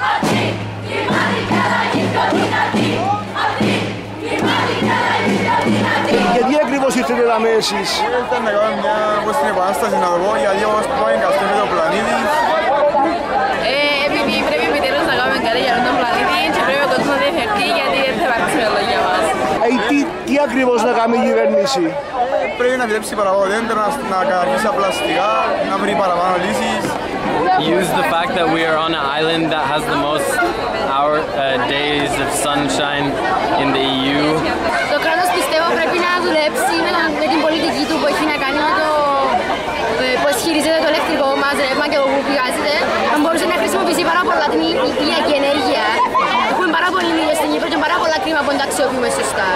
Γιατί ακριβώς ήρθετε να με εσείς? Ήρθα να κάνω μια στην επανάσταση να το πω, γιατί όμως πάει εγκαστεύει το πλανήτη. Επειδή πρέπει επιτέλους να κάνουμε κάτι για τον πλανήτη και πρέπει ο κόσμος να διαφερθεί γιατί δεν θα υπάρξει μέλλον για μας. Τι ακριβώς να κάνει η κυβέρνηση? Πρέπει να επιτρέψει παραπάνω δέντρα, να καταργήσει τα πλαστικά, να βρει παραπάνω λύσεις. Use the fact that we are on an island that has the most days of sunshine in the EU. Το κράτος πιστεύω πρέπει να δουλέψει με την πολιτική του που έχει να κάνει με το πώς χειρίζεται το ηλεκτρικό μας ρεύμα και το που πηγάζεται. Αν μπορούσε να χρησιμοποιήσει πάρα πολλά την ηλιακή ενέργεια. Έχουμε πάρα πολύ ήλιο στην Κύπρο και πάρα πολλά κρίμα που δεν τα αξιοποιούμε σωστά.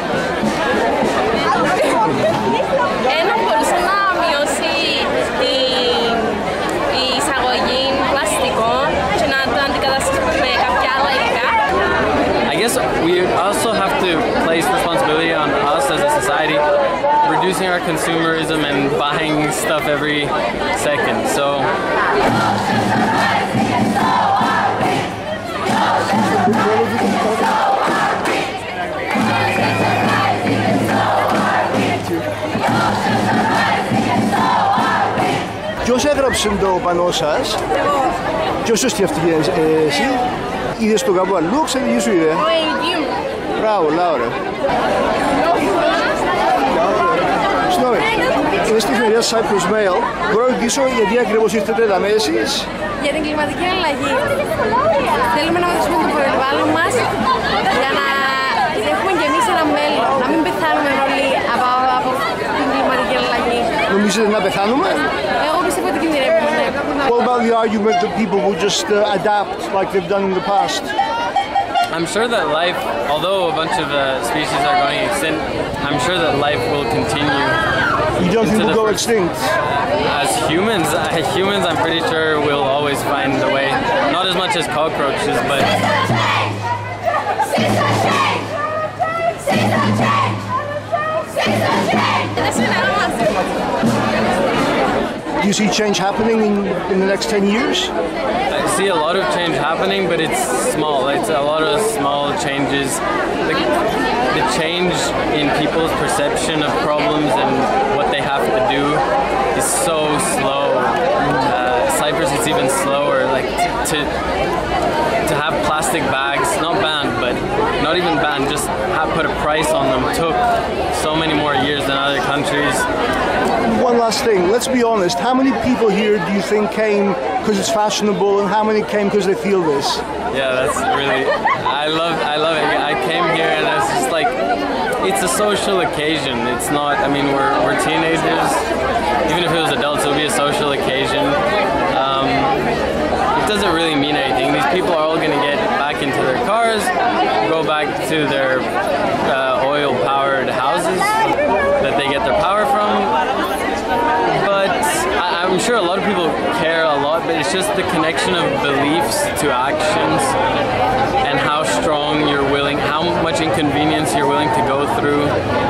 Ένα μπορούσε να μειώσει η εισαγωγή πλαστικών και να το αντικαταστήσουμε με κάποια άλλα υλικά. I guess we also have to place responsibility on us as a society, reducing our consumerism and buying stuff every second. So Ποιος έγραψε το πανό σας? Ποιος το σκέφτηκε εσύ? Είδες το κάπου αλλού, ξέρετε τι σου είδε? Μπράβο, Λάουρα. Συγγνώμη, είναι στη εφημερίδα Cyprus Mail. Μπορώ να ρωτήσω γιατί ακριβώς ήρθατε εδώ εσείς? Για την κλιματική αλλαγή. Θέλουμε να βοηθήσουμε το περιβάλλον μας για να έχουμε και εμείς ένα μέλλον. Να μην πεθάνουμε όλοι από την κλιματική αλλαγή. Νομίζετε να πεθάνουμε? Εγώ πιστεύω ότι κινδυνεύουμε. What about the argument that people will just adapt like they've done in the past? I'm sure that life, although a bunch of species are going extinct, I'm sure that life will continue. You don't think we'll go extinct? As humans, I'm pretty sure we'll always find a way. Not as much as cockroaches, but Do you see change happening in the next 10 years? I see a lot of change happening, but it's small. It's a lot of small changes. The change in people's perception of problems and what they have to do is so slow. Cyprus is even slower. Like to have plastic bags, not banned, but not even banned, just put a price on them took so many more years than other countries. One last thing, let's be honest, how many people here do you think came because it's fashionable and how many came because they feel this? Yeah, that's really, I love it. I came here and I was just like, it's a social occasion. It's not, I mean, we're teenagers. Even if it was adults, it would be a social occasion. It doesn't really mean anything. These people are all going to get back into their cars, go back to their oil-powered houses that they get their power from. But I'm sure a lot of people care a lot, but it's just the connection of beliefs to actions and how strong you're willing, how much inconvenience you're willing to go through